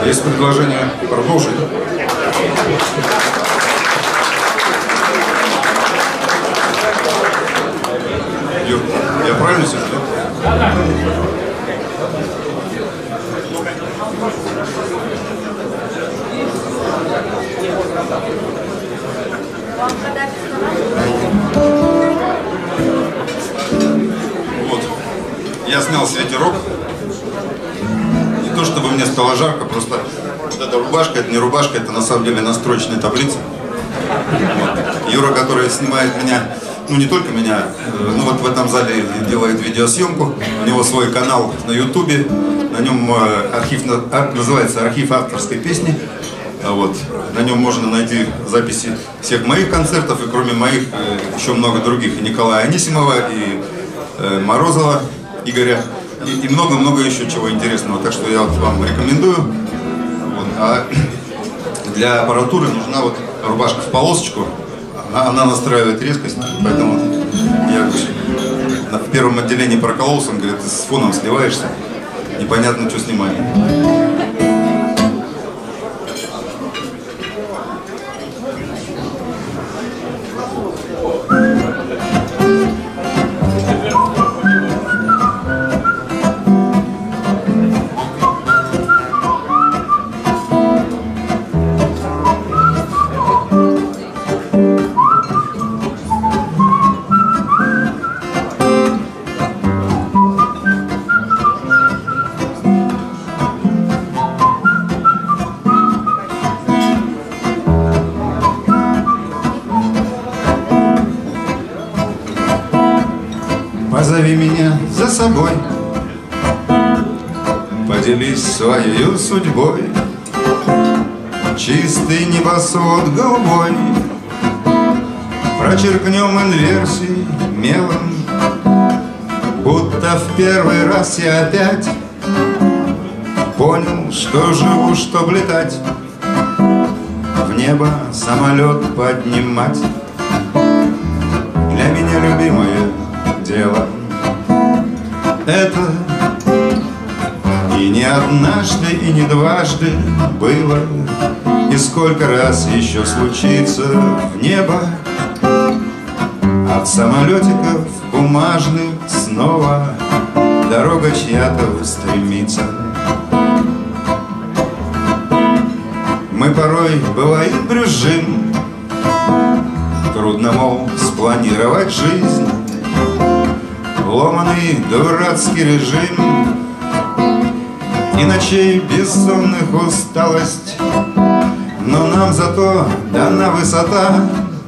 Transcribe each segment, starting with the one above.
Есть предложение продолжить. Юр, я правильно все жду? Вот. Я снял свитерок. Не то чтобы мне стало жарко, просто вот эта рубашка, это не рубашка, это на самом деле настроечная таблица. Вот. Юра, который снимает меня, ну не только меня, ну вот в этом зале делает видеосъемку. У него свой канал на ютубе, на нем архив, называется «Архив авторской песни». Вот. На нем можно найти записи всех моих концертов, и кроме моих еще много других. И Николая Анисимова, и Морозова Игоря, и много-много еще чего интересного. Так что я вот вам рекомендую. Вот. А для аппаратуры нужна вот рубашка в полосочку. Она настраивает резкость, поэтому я в первом отделении прокололся, он говорит, ты с фоном сливаешься, непонятно, что снимать. Позови меня за собой, поделись своей судьбой. Чистый небосвод голубой прочеркнем инверсий мелом, будто в первый раз я опять понял, что живу, чтоб летать, в небо самолет поднимать. Для меня любимое дело это, и не однажды, и не дважды было, и сколько раз еще случится в небо от самолетиков бумажных снова дорога чья-то устремится. Мы порой, бывает, брюзжим, трудно, мол, спланировать жизнь, ломаный дурацкий режим, и ночей бессонных усталость, но нам зато дана высота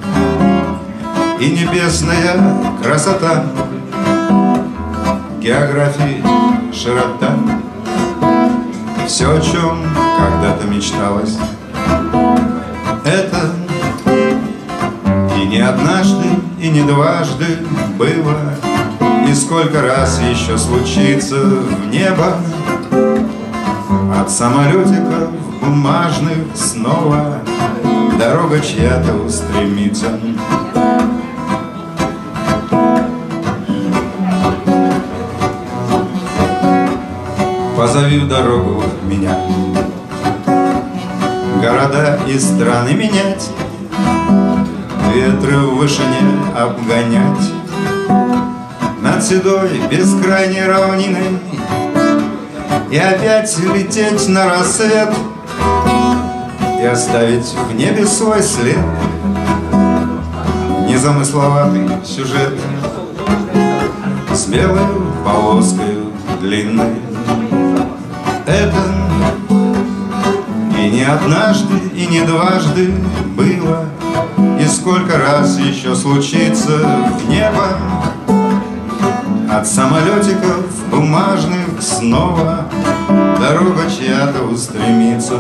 и небесная красота, географии широта, все, о чем когда-то мечталось. Это и не однажды, и не дважды было, и сколько раз еще случится в небо от самолетиков бумажных снова дорога чья-то устремится. Позови в дорогу меня, города и страны менять, ветры в вышине обгонять, над седой бескрайней равниной и опять лететь на рассвет и оставить в небе свой след. Незамысловатый сюжет с белой полоской длинной. Это и не однажды, и не дважды было, и сколько раз еще случится в небо от самолетиков бумажных снова дорога чья-то устремится.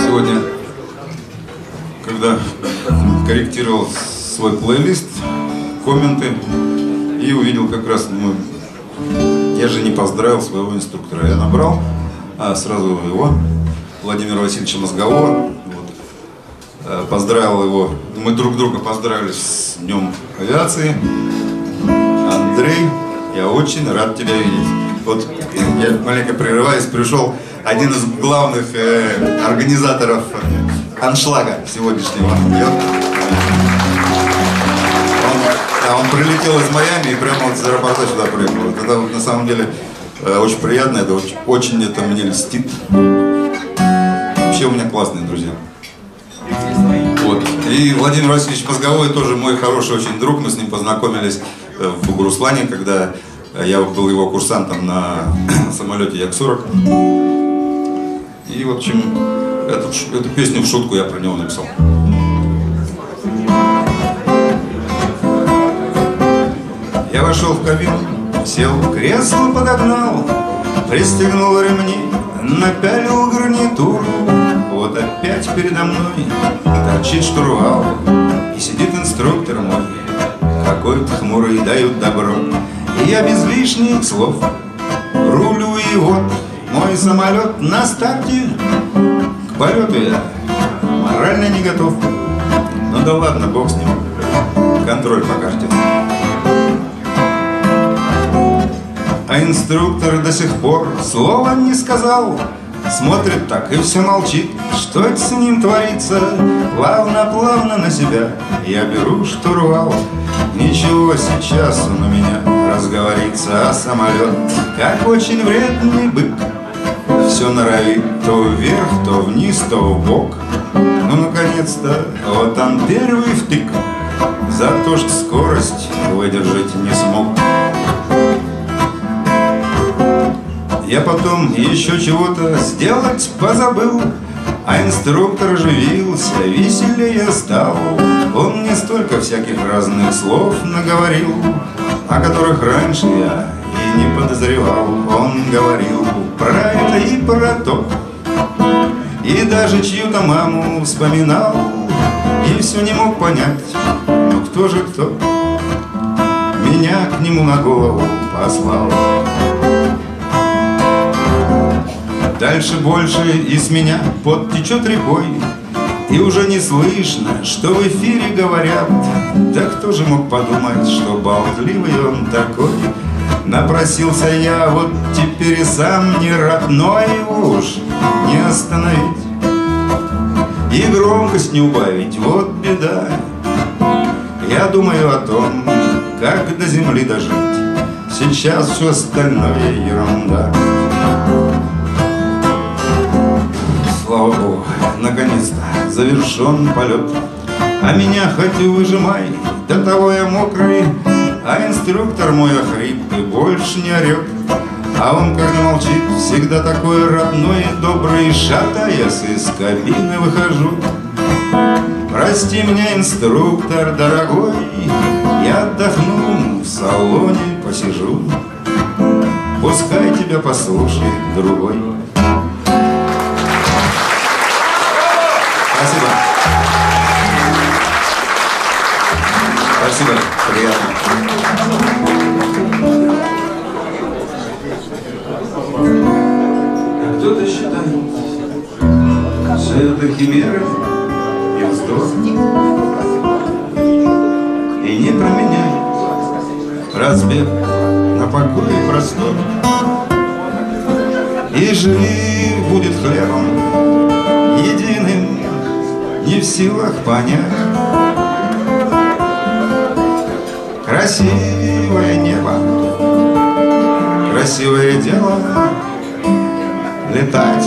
Сегодня, когда корректировал свой плейлист, комменты, и увидел как раз, я же не поздравил своего инструктора. Я набрал сразу его, Владимира Васильевича Мозгового, вот, поздравил его, мы друг друга поздравили с Днем авиации. Андрей, я очень рад тебя видеть. Вот я маленько прерываюсь, пришел один из главных организаторов аншлага сегодняшнего. Он прилетел из Майами и прямо вот с аэропорта сюда приехал. Это вот, на самом деле очень приятно, это очень это мне льстит. Вообще у меня классные друзья. Вот. И Владимир Васильевич Мозговой тоже мой хороший очень друг. Мы с ним познакомились в Бугуруслане, когда я был его курсантом на самолете Як-40. И, в общем, эту песню в шутку я про него написал. Я вошел в кабину, сел в кресло, подогнал, пристегнул ремни, напялил гарнитуру. Вот опять передо мной торчит штурвал, и сидит инструктор мой, какой-то хмурый, дают добро. И я без лишних слов рулю, и вот мой самолет на старте. К полету я морально не готов. Ну да ладно, бог с ним, контроль по карте. А инструктор до сих пор слова не сказал. Смотрит так и все молчит. Что это с ним творится? Плавно-плавно на себя я беру штурвал. Ничего, сейчас он у меня разговорится. А самолет, как очень вредный бык, все норовит то вверх, то вниз, то вбок. Ну, наконец-то, вот он первый втык, за то, что скорость выдержать не смог. Я потом еще чего-то сделать позабыл, а инструктор оживился, веселее стал. Он мне столько всяких разных слов наговорил, о которых раньше я и не подозревал. Он говорил про это и про то, и даже чью-то маму вспоминал, и все не мог понять, ну кто же кто меня к нему на голову послал. Дальше больше из меня пот течет рекой, и уже не слышно, что в эфире говорят. Да кто же мог подумать, что болтливый он такой? Напросился я, вот теперь и сам не рад, но его уж не остановить и громкость не убавить, вот беда. Я думаю о том, как до земли дожить, сейчас все остальное ерунда. Слава Богу, наконец-то завершен полет. А меня хоть и выжимай, до того я мокрый, а инструктор мой охрип и больше не орет. А он, когда молчит, всегда такой родной и добрый. Шатаясь из кабины выхожу. Прости меня, инструктор дорогой, я отдохну, в салоне посижу. Пускай тебя послушает другой. Спасибо. Спасибо, приятно. Кто-то считает все это химеры и вздор, и не променяет разбег на покой и простор. И жив будет хлебом единым, не в силах понять. Красивое небо, красивое дело летать.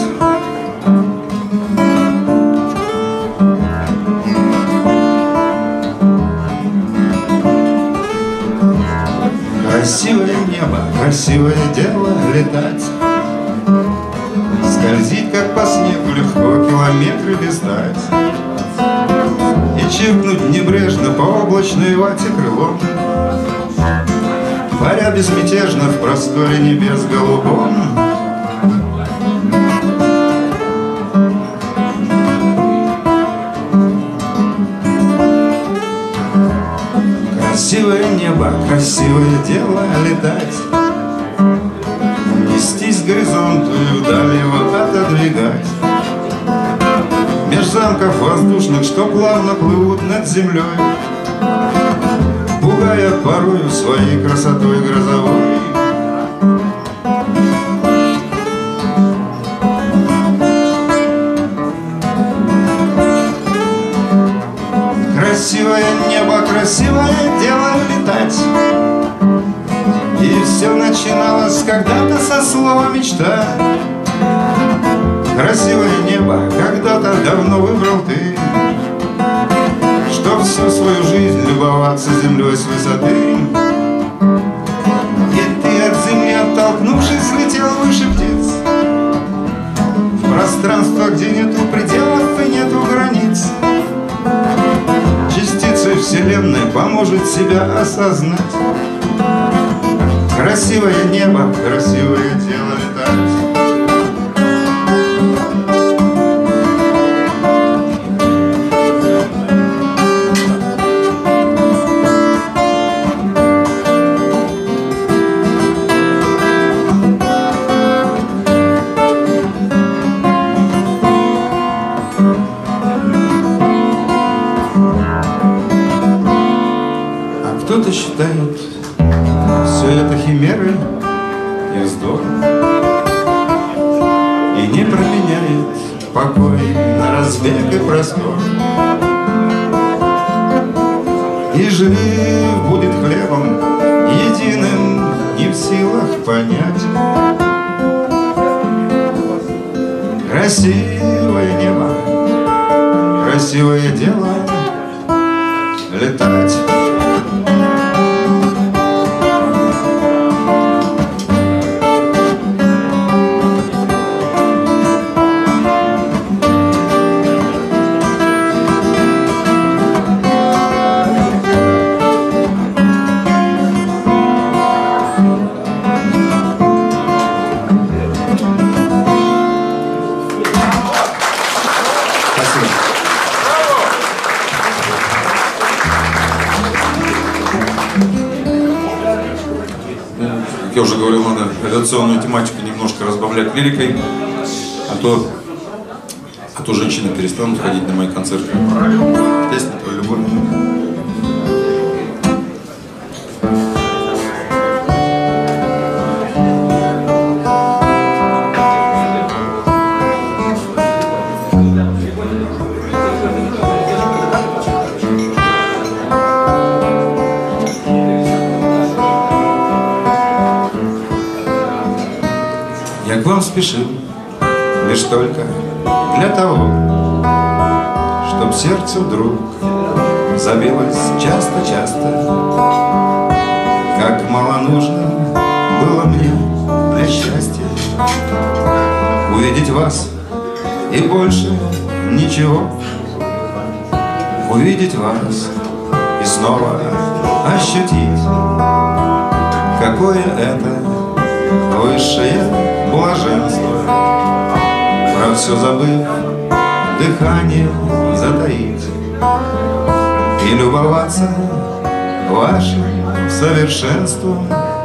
Красивое небо, красивое дело летать. Скользить, как по снегу, легко километры листать. И чиркнуть небрежно по облачной вате крылом, паря безмятежно в просторе небес голубом. Красивое небо, красивое дело летать, нестись к горизонту и вдаль его отодвигать. Меж замков воздушных, что плавно плывут над землей, пугая порою своей красотой грозовой. Красивое небо, красивое дело летать. И все начиналось когда-то со слова «мечта». Красивое небо когда-то давно выбрал ты, чтоб всю свою жизнь любоваться землей с высоты. И ты от земли, оттолкнувшись, летел выше птиц, в пространство, где нету пределов и нету границ. Частицей вселенной поможет себя осознать. Красивое небо, красивое дело летать. Кто-то считает все это химерой и вздором, и не променяет покой на разбег и простор. И жив будет хлебом единым, не в силах понять. Красивое небо, красивое дело летать. Как я уже говорил, надо редакционную тематику немножко разбавлять лирикой, а то женщины перестанут ходить на мои концерты. Песня про любовь. Я к вам спешил лишь только для того, чтоб сердце вдруг забилось часто-часто. Как мало нужно было мне для счастья увидеть вас и больше ничего. Увидеть вас и снова ощутить, какое это высшее блаженство, про все забыв, дыхание затаить и любоваться вашим совершенством.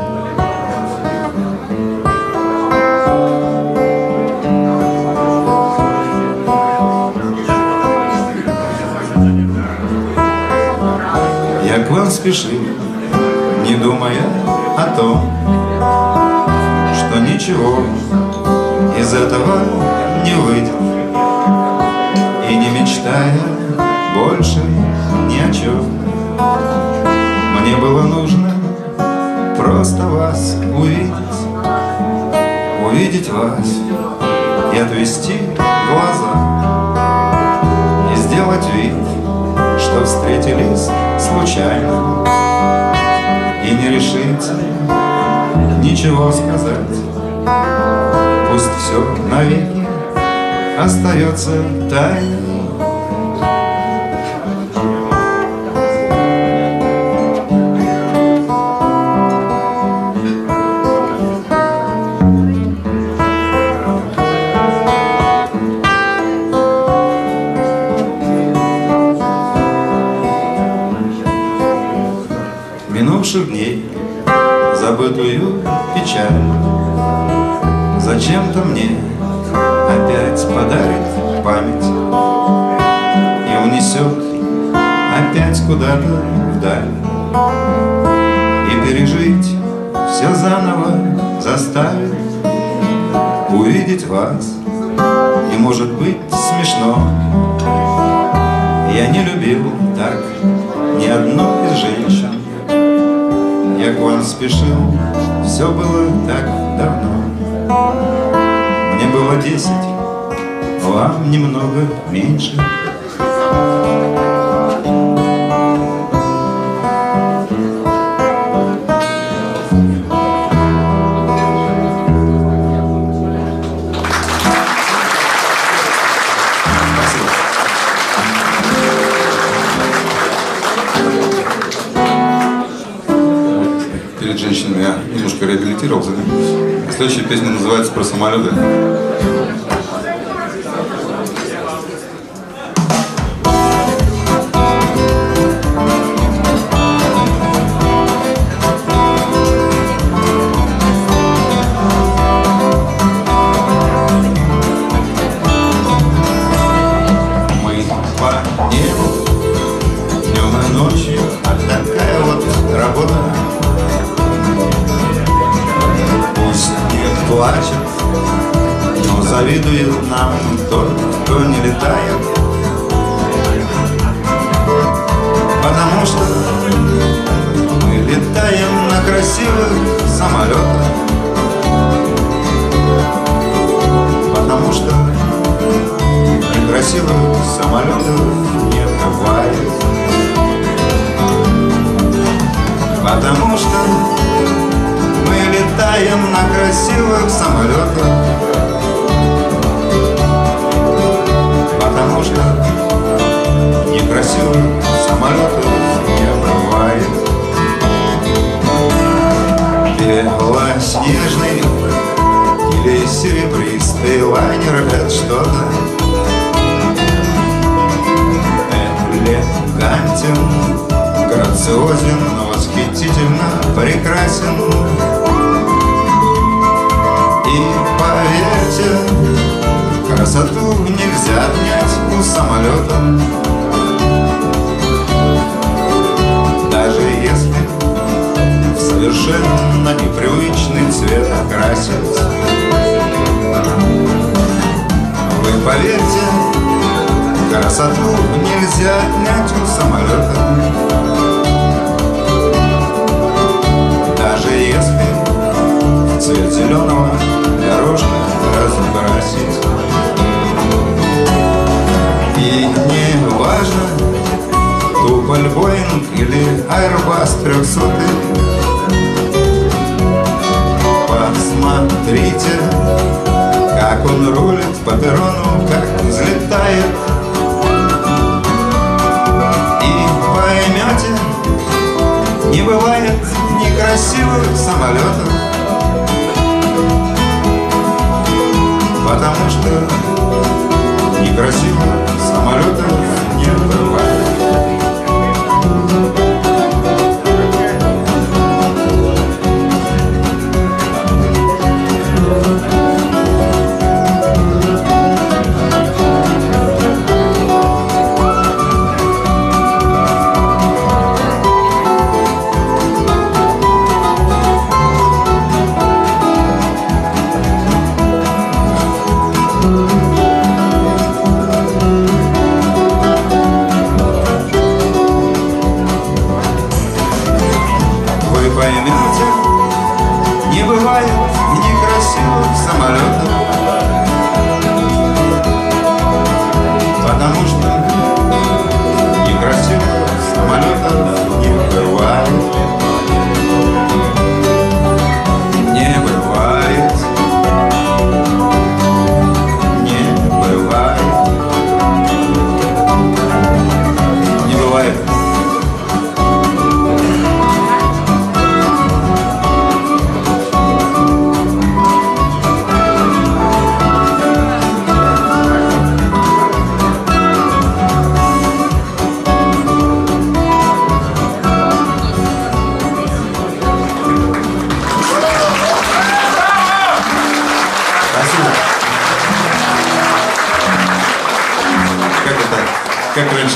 Я к вам спешил, не думая о том, что ничего из этого не выйдет, и не мечтая больше ни о чем. Мне было нужно просто вас увидеть, увидеть вас и отвести глаза, и сделать вид, что встретились случайно, и не решиться ничего сказать. Пусть все навеки остается тайной. минувших дней, забытую печаль. Зачем-то мне опять подарит память и унесет опять куда-то вдаль. И пережить все заново заставит, увидеть вас, и может быть смешно. Я не любил так ни одну из женщин. Я к вам спешил, все было так давно. Мне было 10, вам немного меньше. Перед женщинами я немножко реабилитировался. Следующая песня называется «Про самолеты». Мы по небу днем и ночью, а такая вот работа. Пусть не плачет, но завидует нам тот, кто не летает. Потому что мы летаем на красивых самолетах. Потому что некрасивых самолетов не бывает. Потому что мы летаем на красивых самолетах. Потому что некрасивых самолетов не бывает. Белоснежный или серебристый лайнер — это что-то. Элегантен, грациозен, но восхитительно прекрасен. И поверьте, красоту нельзя отнять у самолета. Даже если в совершенно непривычный цвет окрасить. Вы поверьте, красоту нельзя отнять у самолета. Даже если в цвет зеленого дорожка разукрасить. И не важно, Туполь, Боинг или Airbus 300. Посмотрите, как он рулит по перрону, как взлетает. И поймете, не бывает некрасивых самолетов. Потому что некрасивых самолетов не бывает.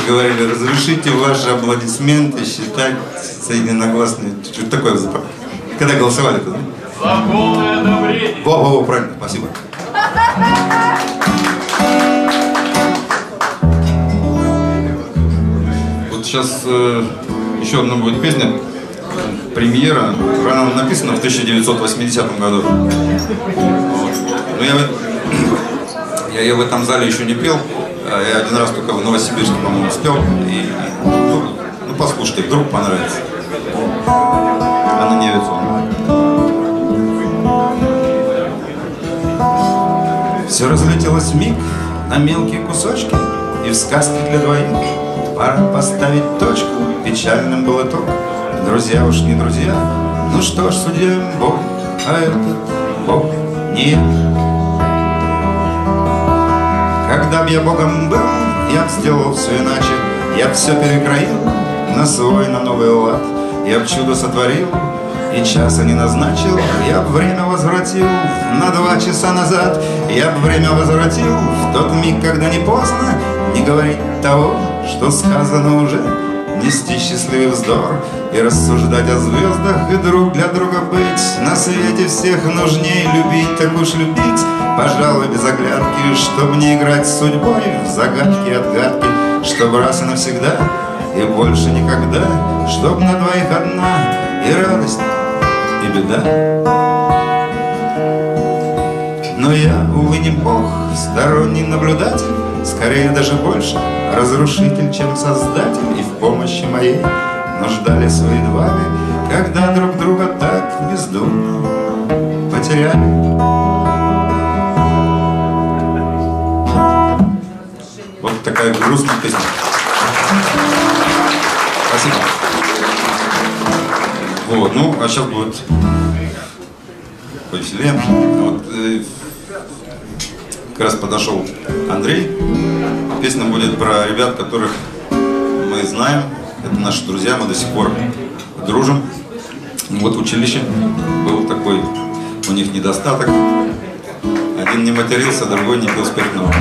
говорили, разрешите ваши аплодисменты считать соединогласные. Что такое? Когда голосовали-то? За полное одобрение. Во, правильно, спасибо. Вот сейчас еще одна будет песня, премьера. Она написана в 1980 году. Вот. Но я ее в этом зале еще не пел. Я один раз только в Новосибирске, по-моему, спел. И, ну, послушайте, вдруг понравится. Она не авиационная. Все разлетелось вмиг на мелкие кусочки, и в сказке для двоих пора поставить точку. Печальным был итог. Друзья уж не друзья. Ну что ж, судья Бог, а этот Бог не я. Когда б я Богом был, я б сделал все иначе. Я б все перекроил на свой, на новый лад. Я б чудо сотворил и часа не назначил. Я б время возвратил на 2 часа назад. Я бы время возвратил в тот миг, когда не поздно не говорить того, что сказано уже. Нести счастливый вздор и рассуждать о звездах, и друг для друга быть. На свете всех нужнее любить, так уж любить, пожалуй, без оглядки, чтоб не играть с судьбой в загадки и отгадки, чтоб раз и навсегда и больше никогда, чтоб на двоих одна и радость, и беда. Но я, увы, не Бог, сторонний наблюдатель, скорее даже больше разрушитель, чем создатель. И в помощи моей нуждались вы едва ли, когда друг друга так бездумно потеряли. Вот такая грустная песня. Спасибо. Вот, ну, а сейчас будет повеселее. Вот, как раз подошел Андрей. Песня будет про ребят, которых мы знаем. Это наши друзья, мы до сих пор дружим. Вот в училище был такой у них недостаток. Один не матерился, другой не пил спиртного.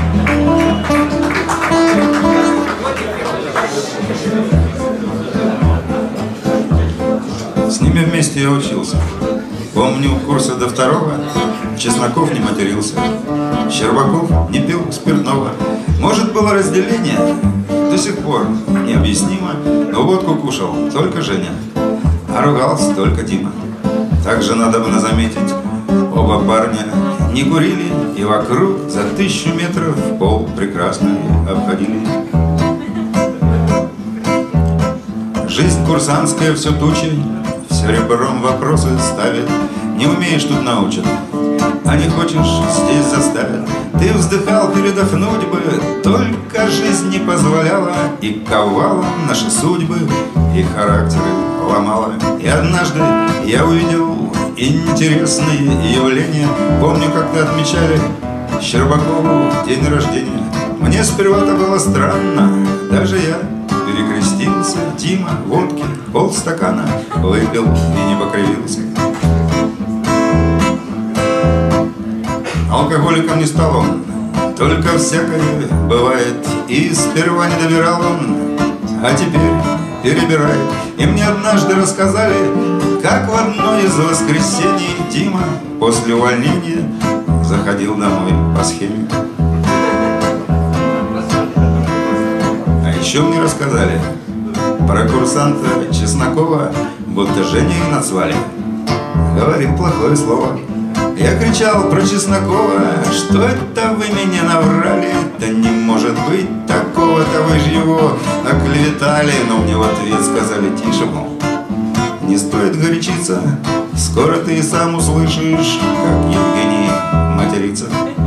С ними вместе я учился. Помню, курса до 2-го Чесноков не матерился, Щербаков не пил спиртного. Может, было разделение, до сих пор необъяснимо, но водку кушал только Женя, а ругался только Дима. Также надо бы заметить, оба парня не курили и вокруг за 1000 метров пол прекрасный обходили. Жизнь курсантская все тучей, все ребром вопросы ставит. Не умеешь, тут научат, а не хочешь, здесь заставят. Ты вздыхал передохнуть бы, только жизнь не позволяла, и ковала наши судьбы, и характеры ломала. И однажды я увидел интересные явления. Помню, как-то отмечали Щербакову день рождения. Мне сперва-то было странно, даже я перекрестился. Дима водки полстакана выпил и не покривился. Алкоголиком не стал он, только всякое бывает. И сперва не добирал он, а теперь перебирает. И мне однажды рассказали, как в одно из воскресений Дима после увольнения заходил домой по схеме. А еще мне рассказали про курсанта Чеснокова, будто Женей назвали. Говорит плохое слово. Я кричал про Чеснокова, что это вы меня наврали? Да не может быть такого-то, вы же его оклеветали. Но мне в ответ сказали: тише, мол, не стоит горячиться, скоро ты и сам услышишь, как Евгений матерится.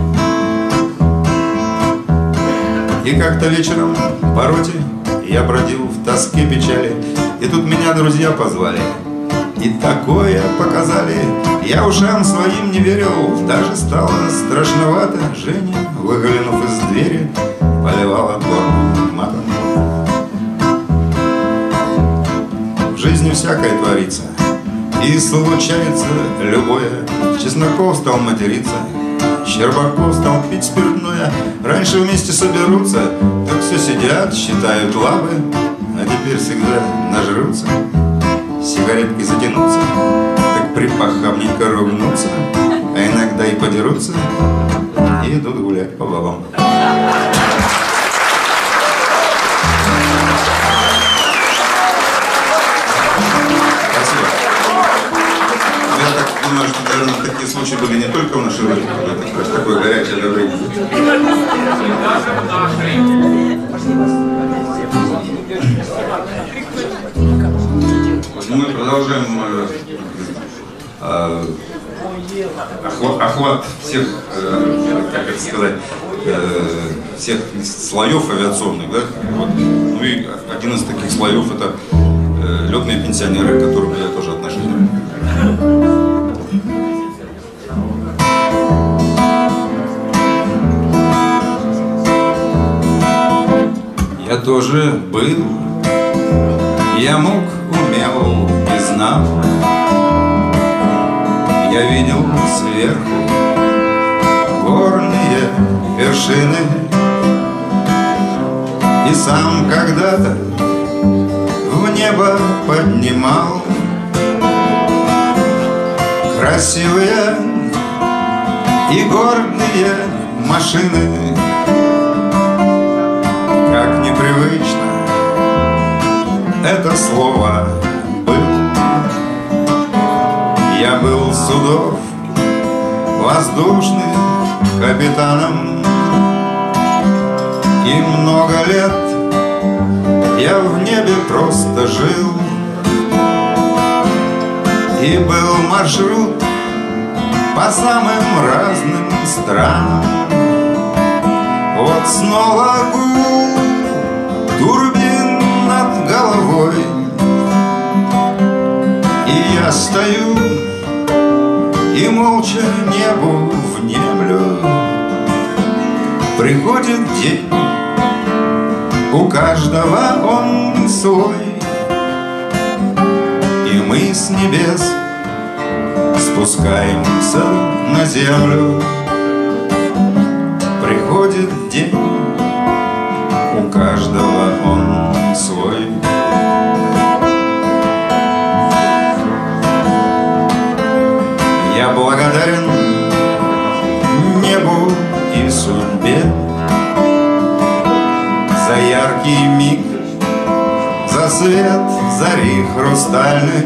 И как-то вечером по роте я бродил в тоске печали, и тут меня друзья позвали. И такое показали, я ушам своим не верил, даже стало страшновато. Женя, выглянув из двери, поливала горным матом. В жизни всякое творится, и случается любое. Чесноков стал материться, Щербаков стал пить спиртное. Раньше вместе соберутся, так все сидят, считают лавы, а теперь всегда нажрутся. Сигареткой затянутся, так припохабненько ругнутся, а иногда и подерутся, и идут гулять по бабам. Спасибо. Я так понимаю, что, наверное, такие случаи были не только в нашей родине, это просто такое горячее время. Мы продолжаем охват всех, как это сказать, всех слоев авиационных, да? Вот. Ну и один из таких слоев — это летные пенсионеры, к которым я тоже отношусь. Я тоже был, я мог, умел и знал. Я видел сверху горные вершины и сам когда-то в небо поднимал красивые и гордые машины. Как непривычно это слово «был». Я был судов воздушных капитаном, и много лет я в небе просто жил. И был маршрут по самым разным странам. Вот снова гул турбин над головой, и я стою и молча небу внемлю. Приходит день, у каждого он свой, и мы с небес спускаемся на землю. Приходит день, у каждого он свой. Я благодарен небу и судьбе за яркий миг, за свет зари хрустальный,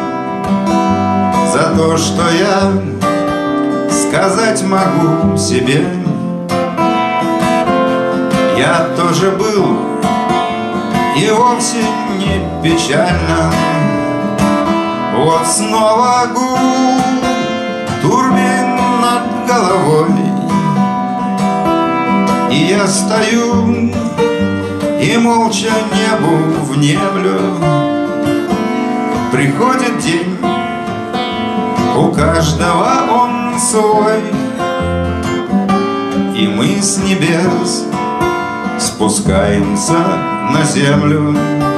за то, что я сказать могу себе. Я тоже был, и вовсе не печально. Вот снова гул турбин над головой, и я стою и молча небу внемлю. Приходит день, у каждого он свой, и мы с небес спускаемся на землю.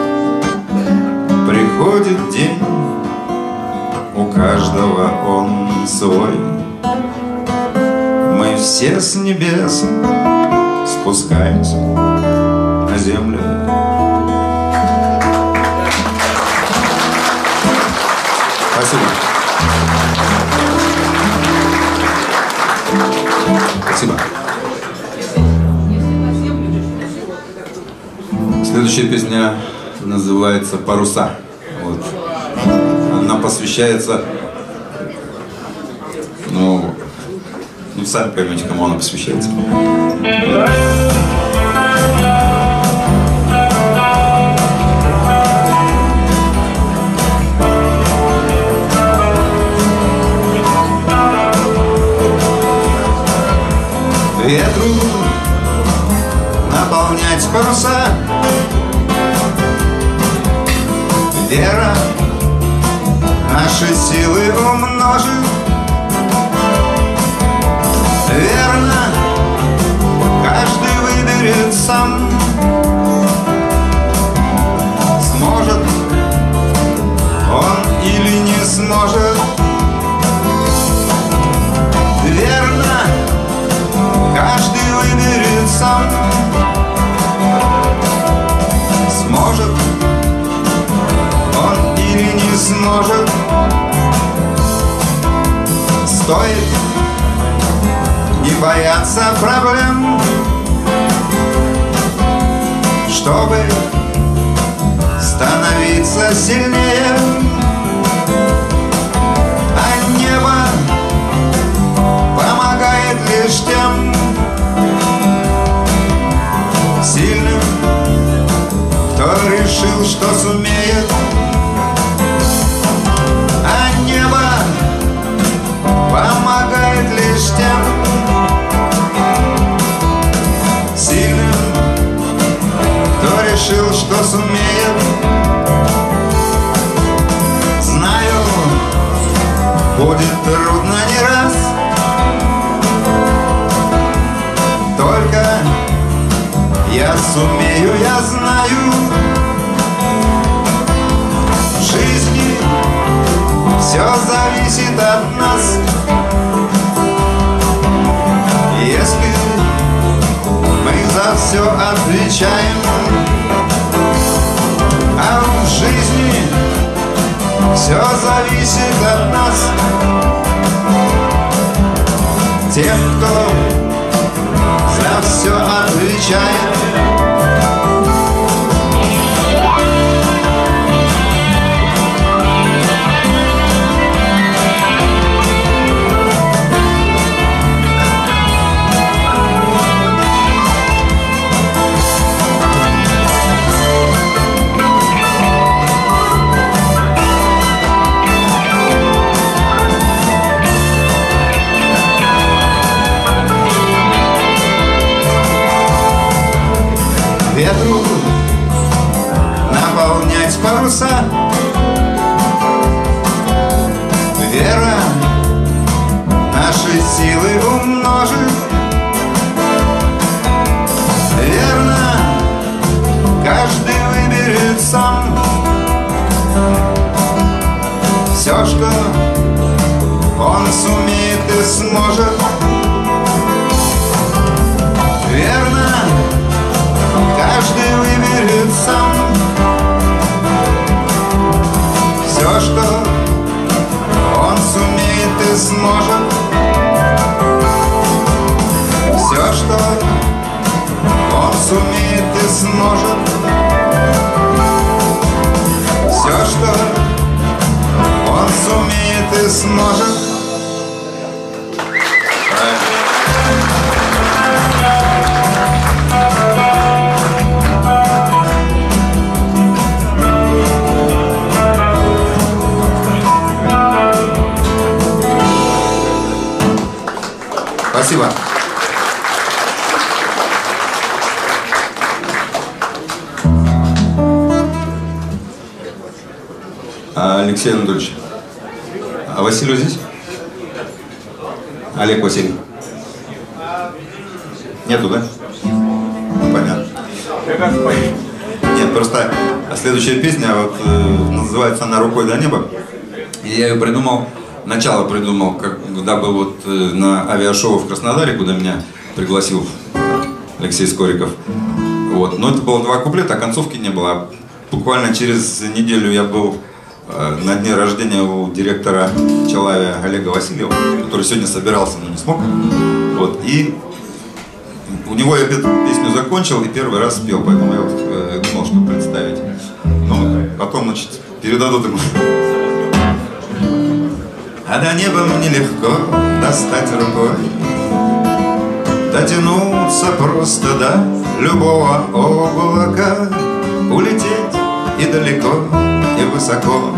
Приходит день, у каждого он свой. Мы все с небес спускаемся на землю. Спасибо. Спасибо. Следующая песня называется «Паруса». Вот. Она посвящается, ну, сами поймете, кому она посвящается. Ветру наполнять паруса, вера наши силы умножит. Верно, каждый выберет сам, сможет он или не сможет. Верно, стоит не бояться проблем, чтобы становиться сильнее. А небо помогает лишь тем сильным, кто решил, что сумеет. А небо помогает лишь тем сильным, кто решил, что сумеет. Знаю, будет трудно не раз, только я сумею, я знаю. В жизни все зависит от нас. Если мы за все отвечаем, а в жизни все зависит от нас. Тем, кто за все отвечает. Ветру наполнять паруса, вера наши силы умножит. Верно, каждый выберет сам все, что он сумеет и сможет. Верно, каждый выберет сам все, что он сумеет и сможет. Все, что он сумеет и сможет. Все, что он сумеет и сможет. Спасибо. Алексей Анатольевич, а Василий здесь? Олег Васильев. Нету, да? Понятно. Нет, просто следующая песня вот, называется «Она рукой до неба». И я ее придумал, начало придумал, когда был вот на авиашоу в Краснодаре, куда меня пригласил Алексей Скориков. Вот. Но это было 2 куплета, а концовки не было. Буквально через неделю я был на дне рождения у директора Челавия Олега Васильева, который сегодня собирался, но не смог. Вот. И у него я эту песню закончил и первый раз спел, поэтому я вот, думал, что представить. Ну, потом, значит, передадут ему. А до неба мне легко достать рукой, дотянуться просто до любого облака, улететь и далеко, и высоко,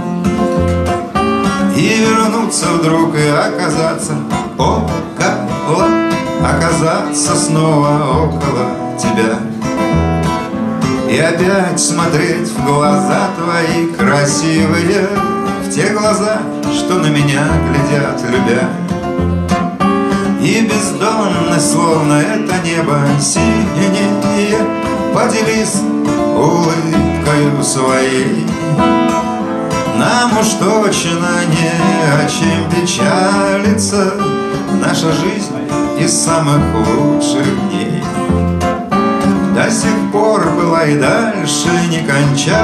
и вернуться вдруг и оказаться около, оказаться снова около тебя. И опять смотреть в глаза твои красивые, в те глаза, что на меня глядят, любя. И бездонно, словно это небо синее, поделись улыбкою своей. Нам уж точно не о чем печалиться, наша жизнь из самых лучших дней до сих пор была и дальше не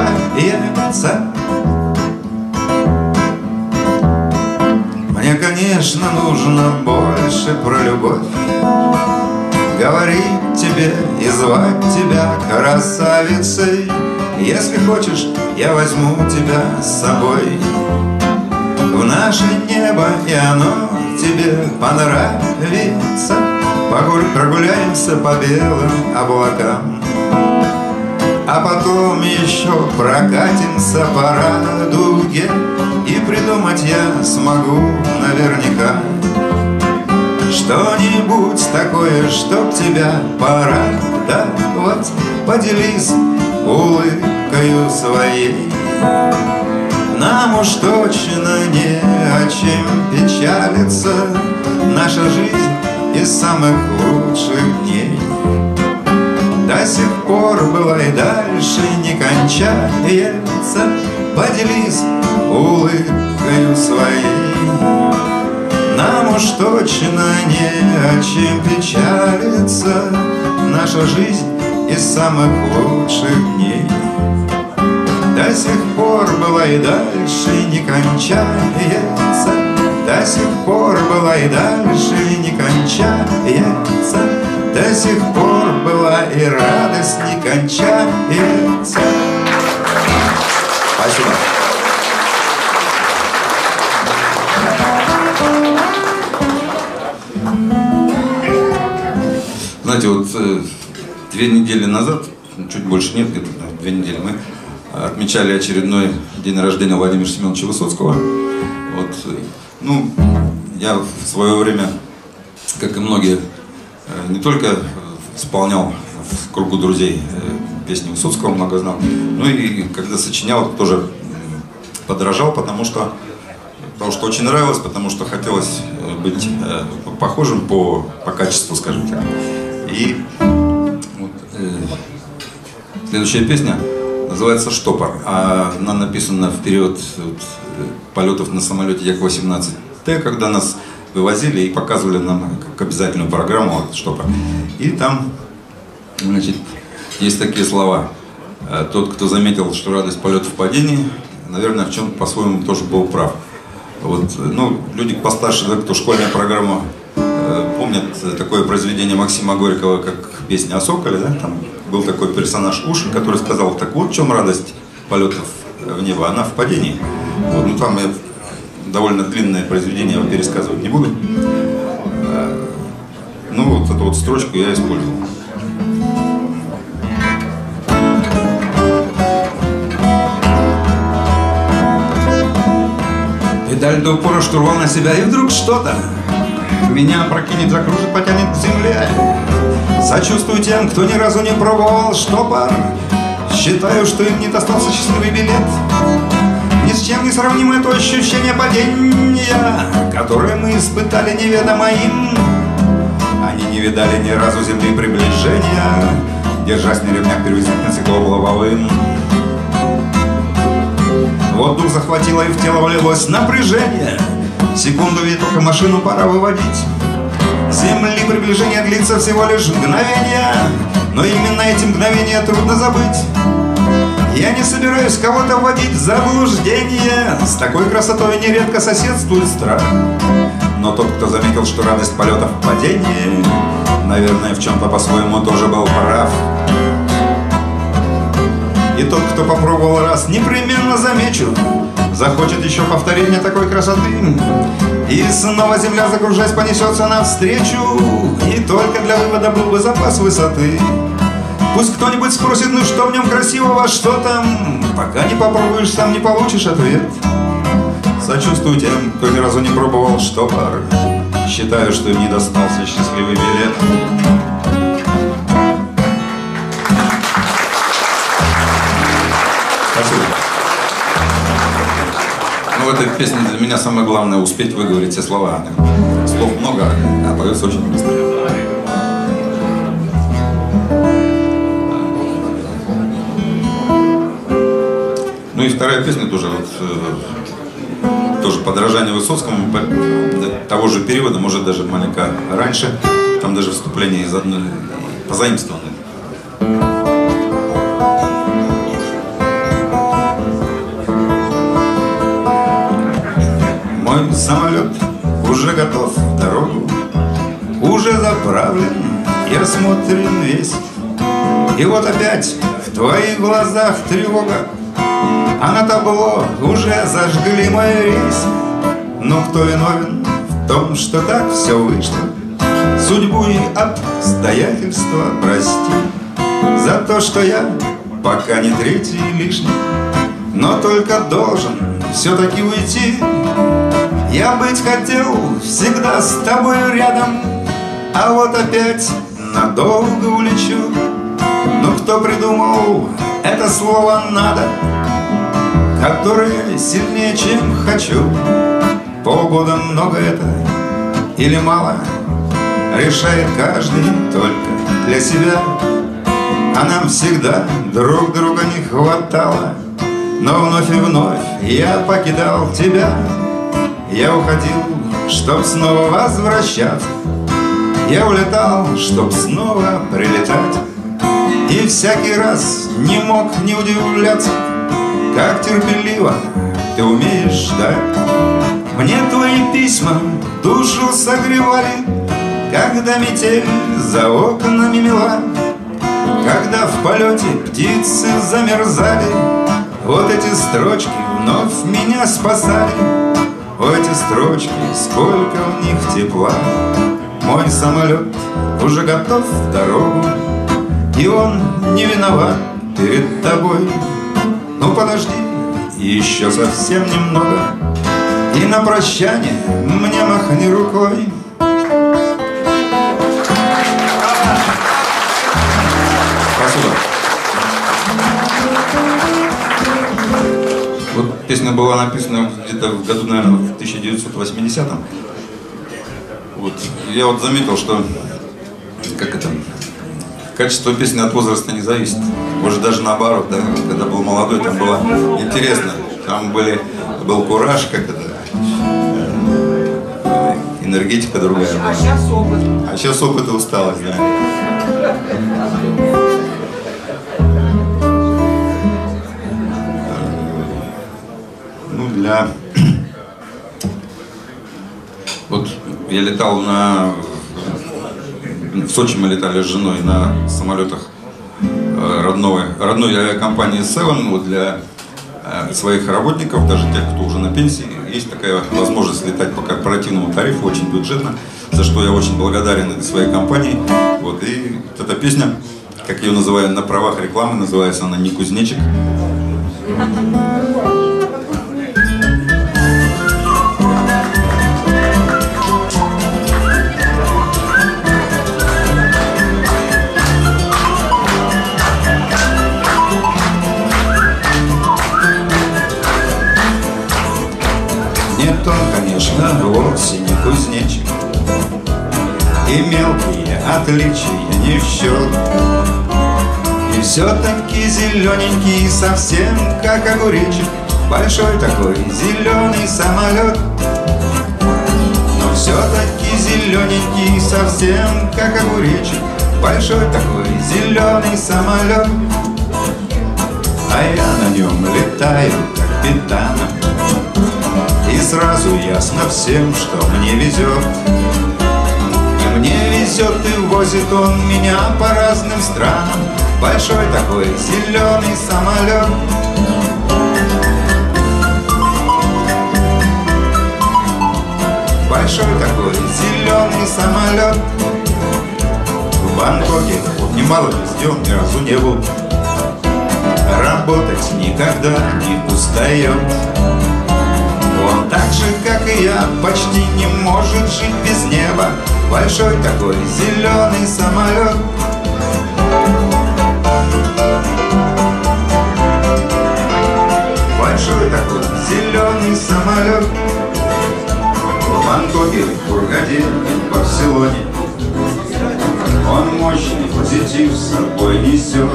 кончается. Мне, конечно, конечно, нужно больше про любовь говорить тебе и звать тебя красавицей. Если хочешь, я возьму тебя с собой в наше небо, и оно тебе понравится. Прогуляемся по белым облакам, а потом еще прокатимся по радуге, и придумать я смогу наверняка что-нибудь такое, чтоб тебя порадовать. Поделись улыбкою своей, нам уж точно не о чем печалиться. Наша жизнь из самых лучших дней до сих пор была и дальше не кончается. Поделись улыбкою своей, нам уж точно не о чем печалиться. Наша жизнь из самых лучших дней до сих пор была и дальше не кончается. До сих пор была и дальше не кончается. До сих пор была и радость не кончается. Спасибо. Знаете, вот 2 недели назад, чуть больше нет, где-то 2 недели, мы отмечали очередной день рождения Владимира Семеновича Высоцкого. Вот, ну, я в свое время, как и многие, не только исполнял в кругу друзей песни Высоцкого, много знал, но и когда сочинял, тоже подражал, потому что очень нравилось, потому что хотелось быть похожим по качеству, скажем так. И вот, следующая песня называется «Штопор». Она написана в период полетов на самолете Як-18Т, когда нас вывозили и показывали нам как обязательную программу «Штопор». И там, значит, есть такие слова. Тот, кто заметил, что радость полета в падении, наверное, в чем-то по-своему тоже был прав. Вот, ну, люди постарше, да, кто школьную программу помнят такое произведение Максима Горького, как «Песня о соколе», да? Там был такой персонаж Ушин, который сказал: так вот в чем радость полетов в небо, она в падении. Вот, ну, там я довольно длинное произведение, я пересказывать не буду. Ну, вот эту вот строчку я использовал. Педаль до упора, штурвал на себя, и вдруг что-то меня прокинет, закружит, потянет к земле. Сочувствую тем, кто ни разу не пробовал штопор. Считаю, что им не достался счастливый билет. Ни с чем не сравнимое то ощущение падения, которое мы испытали неведомо им. Они не видали ни разу земли приближения, держась на ремнях перевозительных циклобловым. Вот дух захватило и в тело влилось напряжение. Секунду, ведь только машину пора выводить. Земли приближение длится всего лишь мгновение, но именно эти мгновения трудно забыть. Я не собираюсь кого-то вводить в заблуждение. С такой красотой нередко соседствует страх. Но тот, кто заметил, что радость полета в падении, наверное, в чем-то по-своему тоже был прав. И тот, кто попробовал раз, непременно, замечу, захочет еще повторения такой красоты. И снова земля, закружаясь, понесется навстречу. И только для вывода был бы запас высоты. Пусть кто-нибудь спросит: ну что в нем красивого, что там? Пока не попробуешь, сам не получишь ответ. Сочувствую тем, кто ни разу не пробовал штопор. Считаю, что им не достался счастливый билет. Спасибо. Ну, в этой песне для меня самое главное — успеть выговорить все слова. Слов много, а поется очень быстро. Ну и вторая песня тоже, тоже подражание Высоцкому, того же периода, может даже маленько раньше. Там даже вступление из одной позаимствованное. Мой самолет уже готов в дорогу, уже заправлен и осмотрен весь. И вот опять в твоих глазах тревога, а на табло уже зажгли мой рейс. Но кто виновен в том, что так все вышло? Судьбу и обстоятельства прости за то, что я пока не третий лишний, но только должен все-таки уйти. Я быть хотел всегда с тобой рядом, а вот опять надолго улечу. Но кто придумал это слово «надо», которое сильнее, чем «хочу»? Полгода много это или мало, решает каждый только для себя. А нам всегда друг друга не хватало, но вновь и вновь я покидал тебя. Я уходил, чтоб снова возвращаться, я улетал, чтоб снова прилетать. И всякий раз не мог не удивляться, как терпеливо ты умеешь ждать. Мне твои письма душу согревали, когда метель за окнами мела, когда в полете птицы замерзали. Вот эти строчки вновь меня спасали. О, эти строчки, сколько в них тепла. Мой самолет уже готов в дорогу, и он не виноват перед тобой. Ну подожди, еще совсем немного, и на прощание мне махни рукой. Спасибо. Вот песня была написана где-то в году, наверное, в 1980-м. Вот. Я вот заметил, что качество песни от возраста не зависит. Может, даже наоборот, да? Когда был молодой, там было интересно. Там был кураж, энергетика другая. А сейчас опыт. А сейчас опыт и усталость, да. Вот я летал в Сочи мы летали с женой на самолетах родной авиакомпании Seven. Вот для своих работников, даже тех, кто уже на пенсии, есть такая возможность летать по корпоративному тарифу, очень бюджетно, за что я очень благодарен этой своей компании. Вот, и вот эта песня, как ее называют на правах рекламы, называется она «Не кузнечик». Нет, он, конечно, вовсе не кузнечик, и мелкие отличия не в счет. И все-таки зелененький, совсем как огуречек, большой такой зеленый самолет. Но все-таки зелененький, совсем как огуречек, большой такой зеленый самолет. А я на нем летаю капитаном, и сразу ясно всем, что мне везет. И мне везет, и возит он меня по разным странам, большой такой зеленый самолет. Большой такой зеленый самолет. В Бангкоке немало везде он ни разу не был, работать никогда не устает. Он так же, как и я, почти не может жить без неба, большой такой зеленый самолет. Большой такой зеленый самолет. В Бангкоке, в Хургаде, в Барселоне он мощный позитив с собой несет.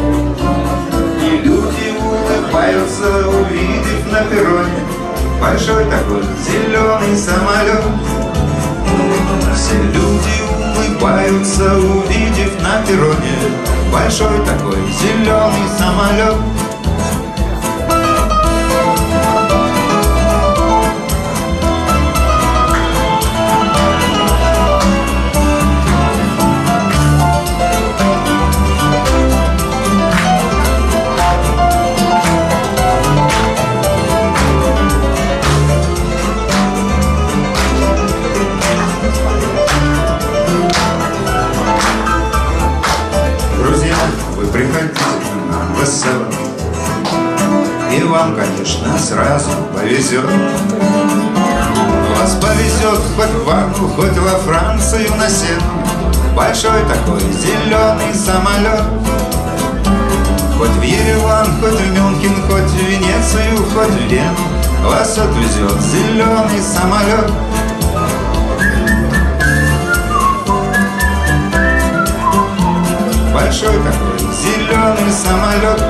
И люди улыбаются, увидев на перроне большой такой зеленый самолет. Все люди улыбаются, увидев на перроне большой такой зеленый самолет. повезет. Вас повезет хоть в Англию, хоть во Францию на север. Большой такой зеленый самолет. Хоть в Ереван, хоть в Мюнхен, хоть в Венецию, хоть в Вену вас отвезет зеленый самолет. Большой такой зеленый самолет.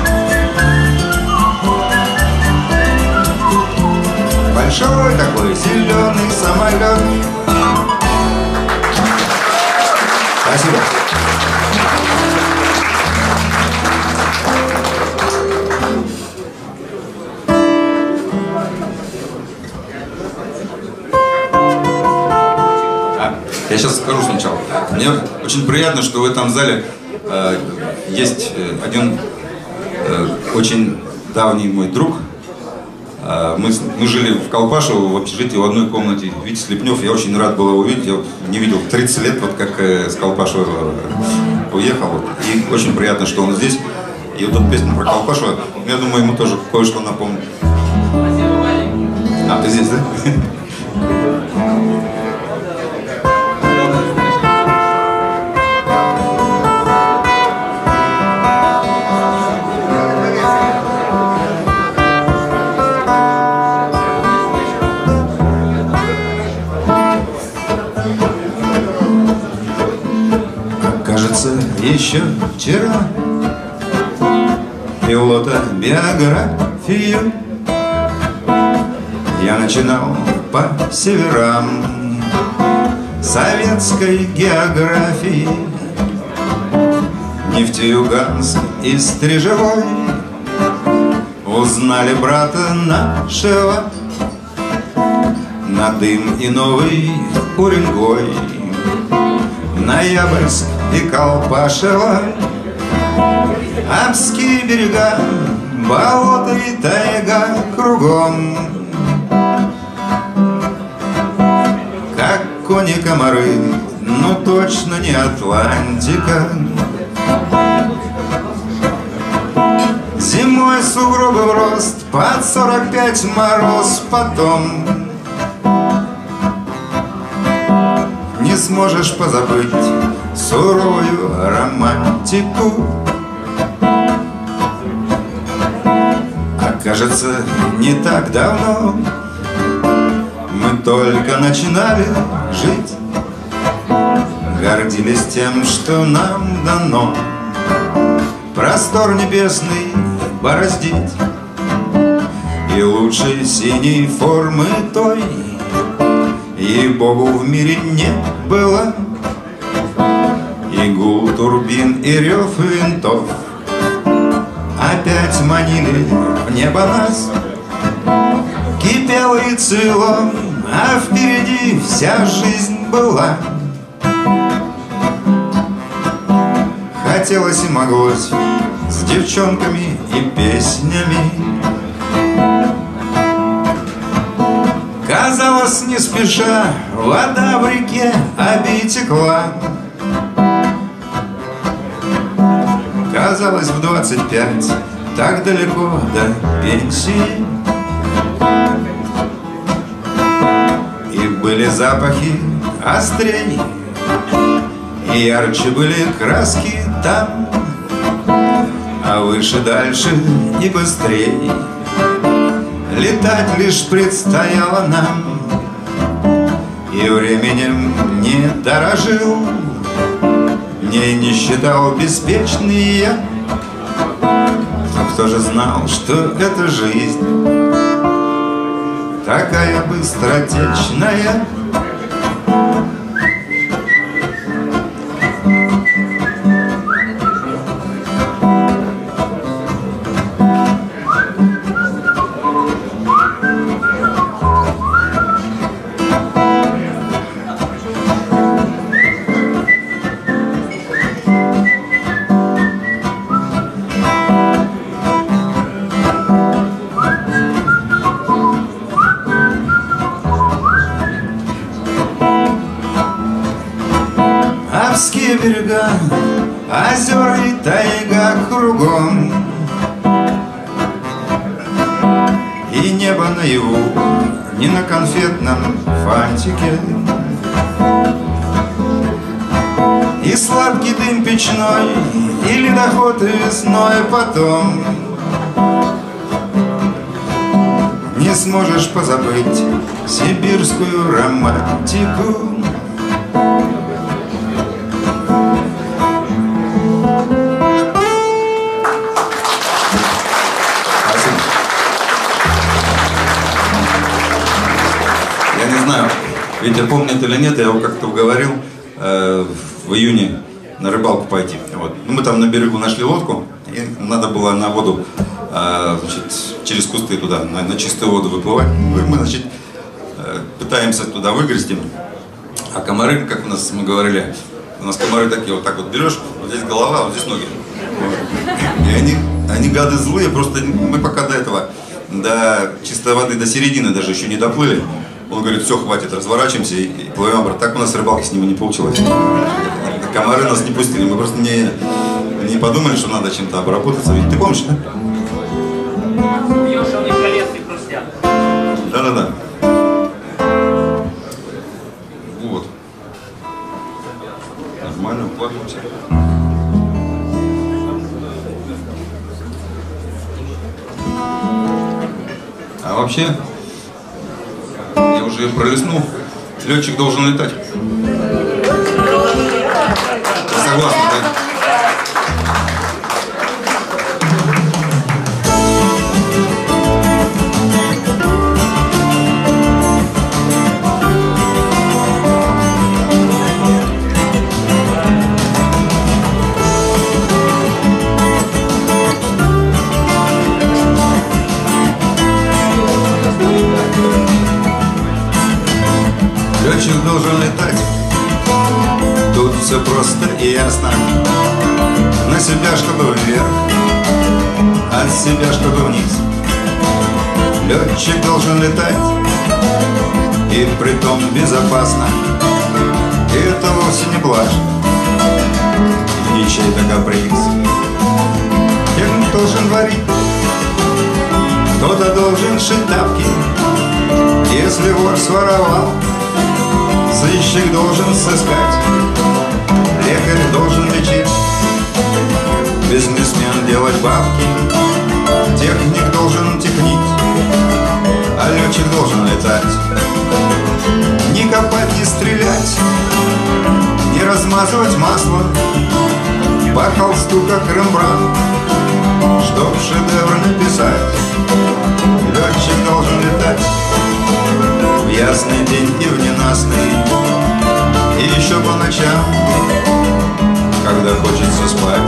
Большой такой зеленый самолет. Спасибо. Я сейчас скажу сначала. Мне очень приятно, что в этом зале есть один очень давний мой друг. Мы жили в Колпашево, в общежитии, в одной комнате. Витя Слепнев, я очень рад был его увидеть. Я не видел 30 лет, вот как с Колпашева уехал. И очень приятно, что он здесь. И вот эта песня про Колпашева, я думаю, ему тоже кое-что напомнит. А, ты здесь, да? Еще вчера пилота биографию я начинал по северам советской географии. Нефтеюганск и Стрежевой узнали брата нашего, Надым и Новый Уренгой, Ноябрьск и Колпашево, Амские берега, болото и тайга кругом. Как кони-комары, но точно не Атлантика. Зимой сугробы в рост, под 45 мороз потом. Не сможешь позабыть суровую романтику. А кажется, не так давно мы только начинали жить, гордились тем, что нам дано простор небесный бороздить. И лучшей синей формы той, ей-богу, в мире не было. И гул турбин, и рев винтов опять манили в небо нас. Кипело и цвело, а впереди вся жизнь была. Хотелось и моглось с девчонками и песнями. Казалось, не спеша вода в реке обтекла. Казалось, в 25 так далеко до пенсии. И были запахи острей, и ярче были краски там. А выше, дальше и быстрей летать лишь предстояло нам. И временем не дорожил, не считал беспечный я. Но кто же знал, что эта жизнь такая быстротечная? Амские берега, озера и тайга кругом. И не небо наяву, ни на конфетном фантике. И сладкий дым печной, и ледоход весной потом. Не сможешь позабыть сибирскую романтику. Я не знаю, Витя помнит или нет, я его как-то уговорил в июне на рыбалку пойти. Вот. Ну, мы там на берегу нашли лодку, и надо было на воду, значит, через кусты туда, на чистую воду выплывать. Мы, значит, пытаемся туда выгрести, а комары, как мы говорили, у нас комары такие, вот так вот берешь, вот здесь голова, а вот здесь ноги. И они гады злые, просто мы пока до этого, до чистой воды, до середины даже еще не доплыли. Он говорит, все, хватит, разворачиваемся и плывем обратно. Так у нас рыбалки с ними не получилось. Комары нас не пустили, мы просто не подумали, что надо чем-то обработаться. Ведь ты помнишь, да? Бьешь, они колец и хрустят. Да-да-да. Вот. Нормально, укладываемся. А вообще, я уже пролистнул, летчик должен летать. Согласна, да? Летчик должен летать, тут все просто и ясно. На себя, чтобы вверх, от себя, чтобы вниз. Летчик должен летать, и притом безопасно. И это вовсе не блажь, не чей-то каприз. Техник должен варить, кто-то должен шить тапки. Если вор своровал, сыщик должен сыскать, лекарь должен лечить, бизнесмен делать бабки, техник должен технить, а летчик должен летать. Не копать, не стрелять, не размазывать масло по холсту, как Рембрандт, чтоб шедевр написать. Летчик должен летать в ясный день и в ненастный, и еще по ночам, когда хочется спать.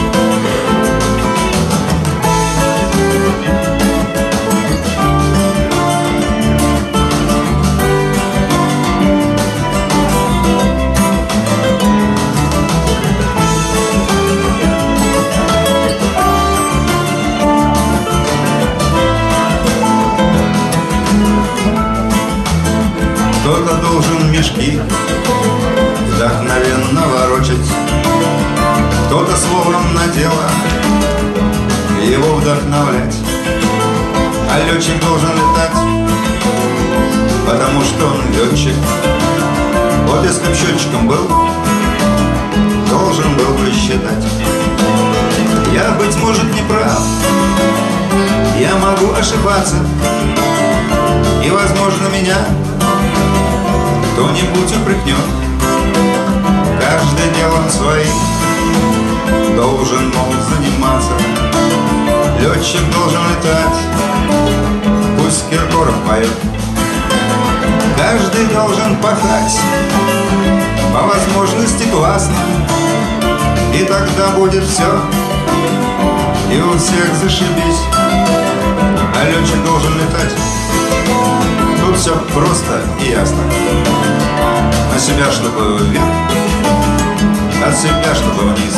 Кто-то должен мешки вдохновенно ворочать, кто-то словом на дело его вдохновлять. А летчик должен летать, потому что он летчик. Вот если б счетчиком был, должен был бы считать. Я, быть может, не прав, я могу ошибаться, и, возможно, меня кто-нибудь упрекнет. Каждый делом своим должен, мол, заниматься. Летчик должен летать, пусть Киркоров поет. Каждый должен пахать, по возможности классно, и тогда будет все, и у всех зашибись. А летчик должен летать, тут все просто и ясно. На себя, чтобы вверх, от себя, чтобы вниз.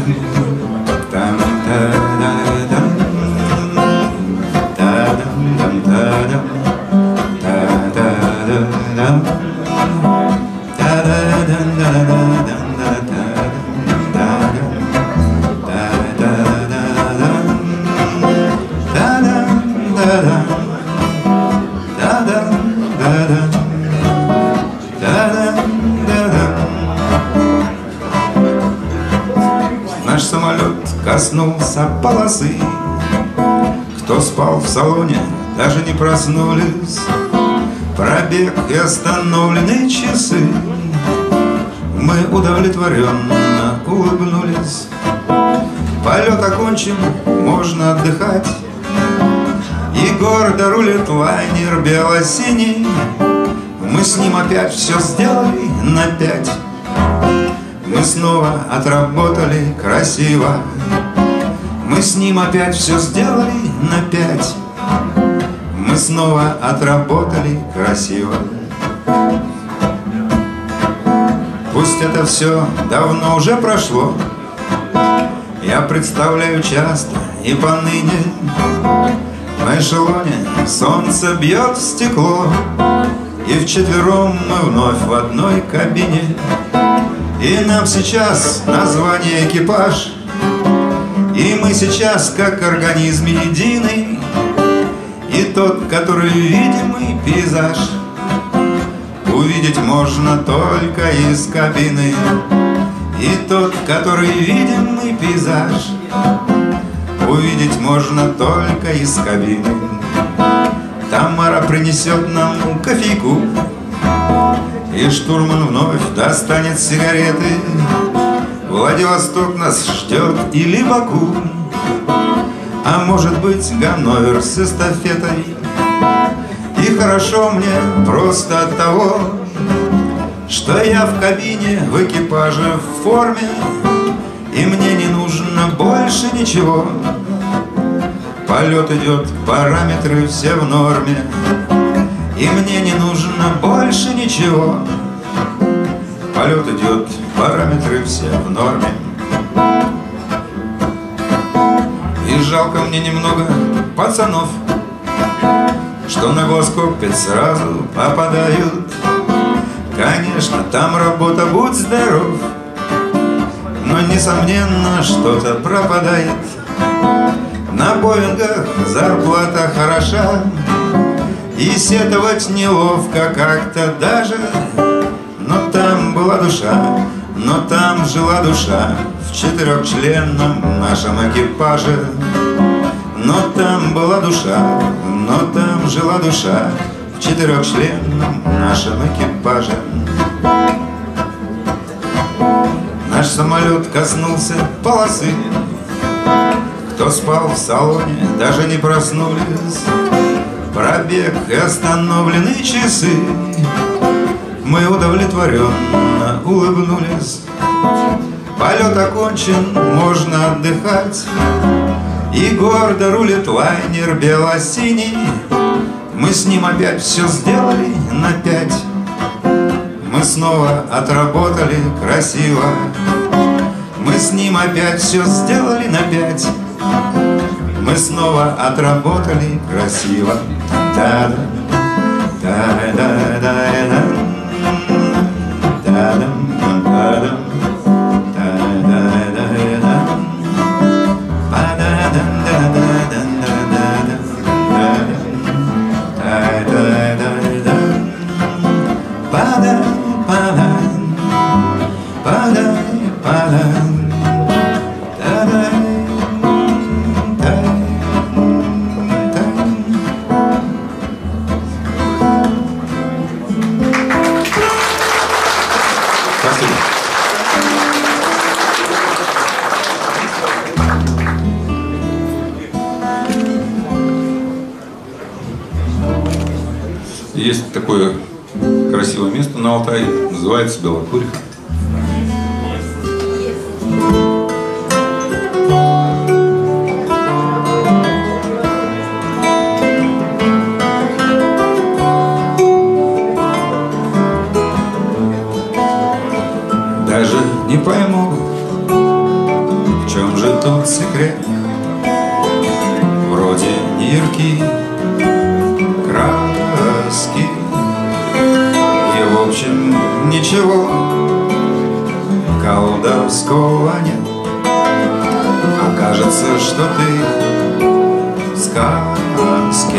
Наш самолет коснулся полосы. Кто спал в салоне, даже не проснулись. Пробег и остановленные часы. Мы удовлетворенно улыбнулись. Полет окончен, можно отдыхать. И гордо рулит лайнер бело-синий. Мы с ним опять все сделали на 5. Мы снова отработали красиво. Мы с ним опять все сделали на 5. Мы снова отработали красиво. Пусть это все давно уже прошло, я представляю часто и поныне. На эшелоне солнце бьет в стекло, и вчетвером мы вновь в одной кабине. И нам сейчас название экипаж, и мы сейчас как организм единый. И тот, который видимый пейзаж, увидеть можно только из кабины. И тот, который видимый пейзаж, увидеть можно только из кабины. Тамара принесет нам кофейку, и штурман вновь достанет сигареты. Владивосток нас ждет или Баку, а может быть Ганновер с эстафетой. И хорошо мне просто от того, что я в кабине, в экипаже, в форме, и мне не нужно больше ничего. Полет идет, параметры все в норме, и мне не нужно больше ничего. Полет идет, параметры все в норме. И жалко мне немного пацанов, что на госкокпит сразу попадают. Конечно, там работа, будь здоров, но несомненно что-то пропадает. На Боингах зарплата хороша, и сетовать неловко как-то даже. Но там была душа, но там жила душа в 4-членном нашем экипаже. Но там была душа, но там жила душа в 4-членном нашем экипаже. Наш самолет коснулся полосы. Кто спал в салоне, даже не проснулись. Пробег и остановленные часы. Мы удовлетворенно улыбнулись. Полет окончен, можно отдыхать. И гордо рулит лайнер бело-синий. Мы с ним опять все сделали на 5. Мы снова отработали красиво. Мы с ним опять все сделали на 5. Мы снова отработали красиво. Да-да, да-да-да-да. Есть такое красивое место на Алтае, называется Белокуриха. Даже не пойму, тут секрет, вроде яркие краски. И в общем ничего колдовского нет. А кажется, что ты в сказке.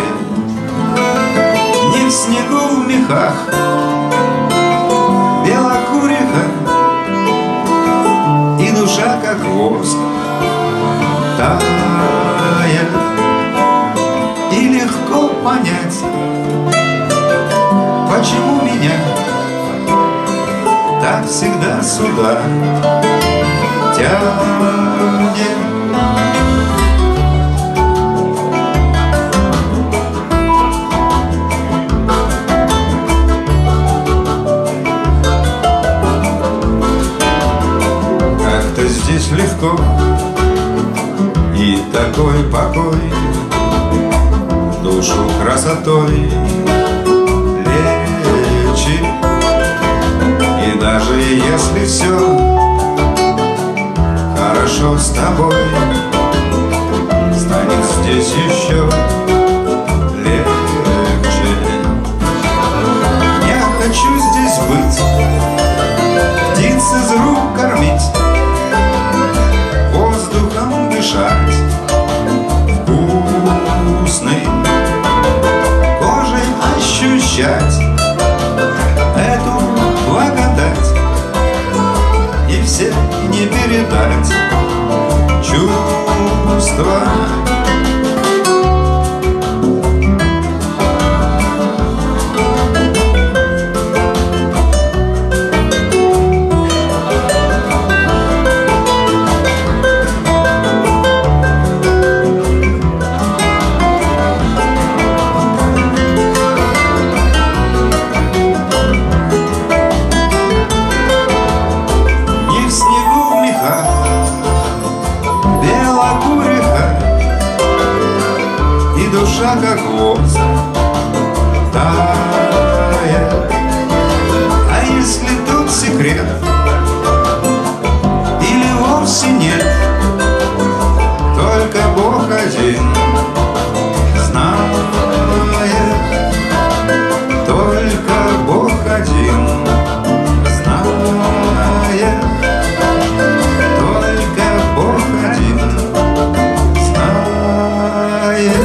Не в снегу, в мехах, белокуриха, и душа, как воск, тает. И легко понять, почему меня так всегда сюда тянет. Как-то здесь легко и такой покой, душу красотой лечит. И даже если все хорошо с тобой, станет здесь еще легче. Я хочу здесь быть, птиц из рук кормить, воздухом дышать вкусным, кожей ощущать эту благодать, и все не передать чувства. Душа, как воск, тает. А если тут секрет или вовсе нет, только Бог один знает, только Бог один знает, только Бог один знает.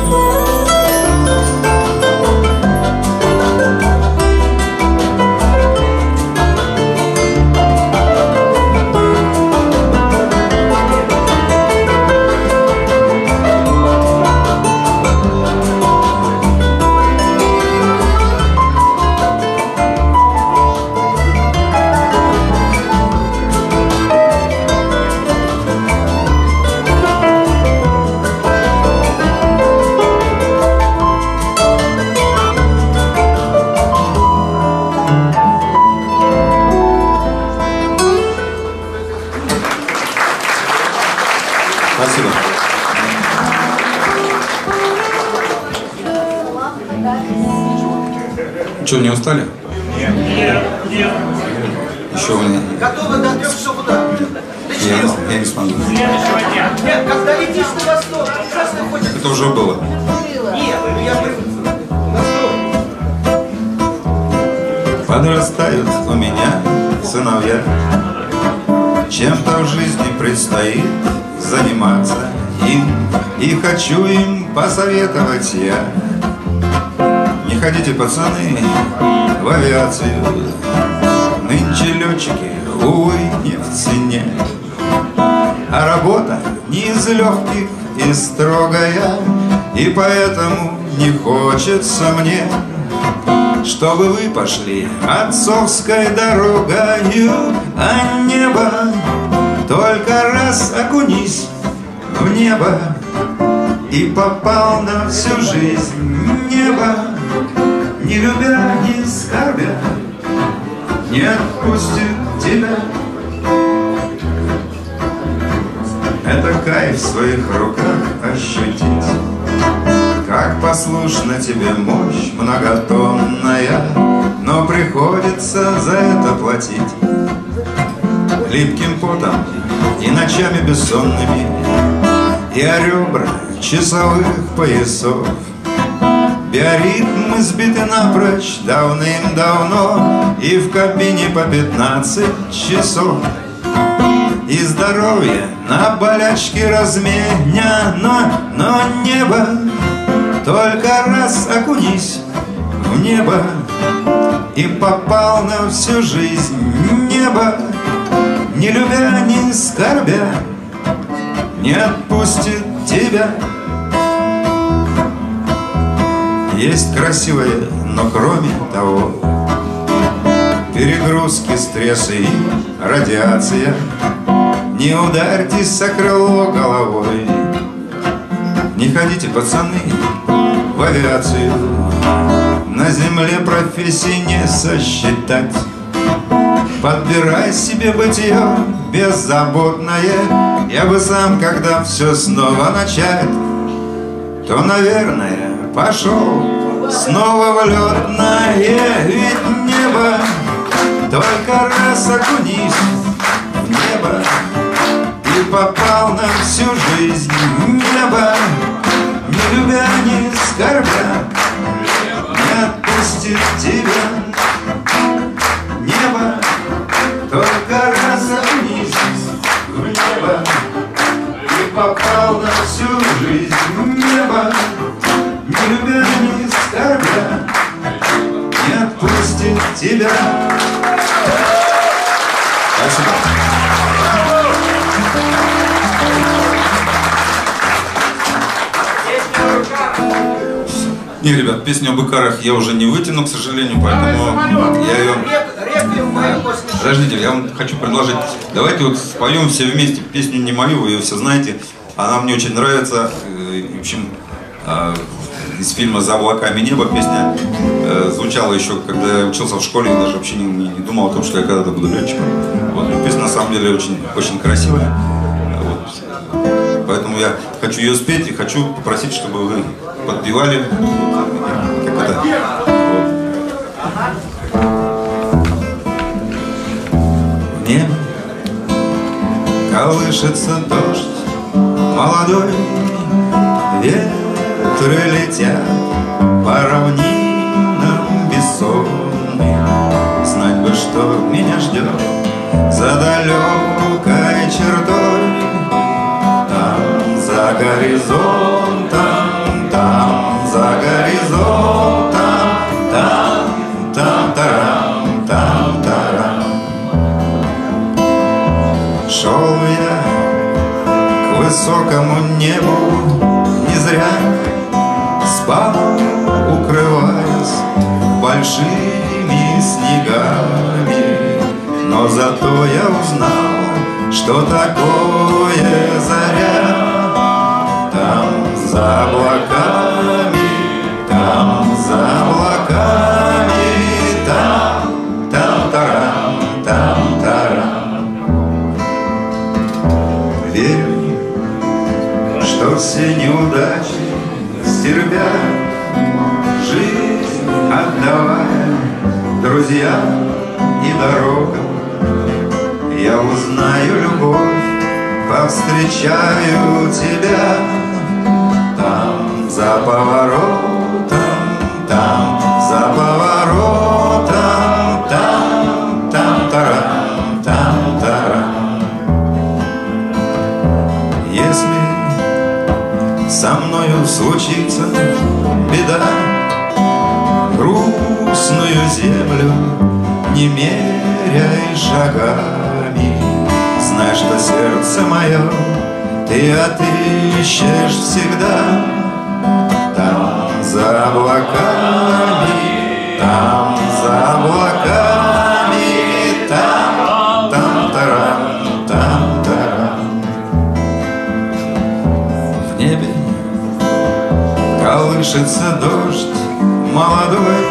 Спасибо. Что, не устали? Нет. Еще вы не... Готовы до 3 часов утра. Я не смогу. Следующего дня. Нет, когда летишь на восток, ужасно хочется. Это уже было. Нет, я привык. Подрастают у меня сыновья, чем-то в жизни предстоит заниматься им, и хочу им посоветовать я: не ходите, пацаны, в авиацию, нынче летчики, увы, не в цене, а работа не из легких и строгая, и поэтому не хочется мне, чтобы вы пошли отцовской дорогою, а небо только раз окунись в небо, и попал на всю жизнь. Небо, не любя, не скорбя, не отпустит тебя. Это кайф в своих руках ощутить, как послушна тебе мощь многотонная, но приходится за это платить липким потом и ночами бессонными, и о ребра часовых поясов. Биоритмы сбиты напрочь давным-давно, и в кабине по 15 часов. И здоровье на болячке разменяно, но небо, только раз окунись в небо, и попал на всю жизнь небо, не любя, не скорбя, не отпустит тебя. Есть красивое, но кроме того, перегрузки, стрессы и радиация. Не ударьтесь о крыло головой, не ходите, пацаны, в авиацию. На земле профессии не сосчитать. Подбирай себе бытие беззаботное. Я бы сам, когда все снова начать, то, наверное, пошел снова в летное. Ведь небо, только раз окунись в небо, и попал на всю жизнь небо, не любя, не скорбя, не отпустит тебя. Небо, только раз окунись в небо, и попал на всю жизнь небо, не любя, не скорбя, не отпустит тебя. Спасибо. Не, ребят, песню об Икарах я уже не вытяну, к сожалению, поэтому я ее... Подождите, я вам хочу предложить. Давайте вот споем все вместе песню не мою, вы ее все знаете. Она мне очень нравится. В общем, из фильма «За облаками небо» песня звучала еще, когда я учился в школе, я даже вообще не думал о том, что я когда-то буду летчиком. Вот, песня на самом деле очень, очень красивая. Вот. Поэтому я хочу ее спеть и хочу попросить, чтобы вы подпевали. Как это? В небо колышется дождь молодой, ветры летят по равнинам бессонным. Знать бы, что меня ждет за далекой чертой, там за горизонтом, там за горизонтом, там-тарам, там-тарам. Шел я к высокому небу не зря, спал, укрываясь большими снегами, но зато я узнал, что такое заря. Там за облаками, там за облаками, там-тарам, там-тарам. Верю, что все неудачи стерпя, жизнь отдавая друзьям и дорогам, я узнаю любовь, повстречаю тебя. Там за поворотом, там за поворотом, там-тарам, там-тарам. Если со мною случится беда, грустную землю не меряй шагами. Знай, что сердце мое ты отыщешь всегда. Там за облаками, там за облаками, там-тарам, там-тарам. В небе колышется дождь молодой,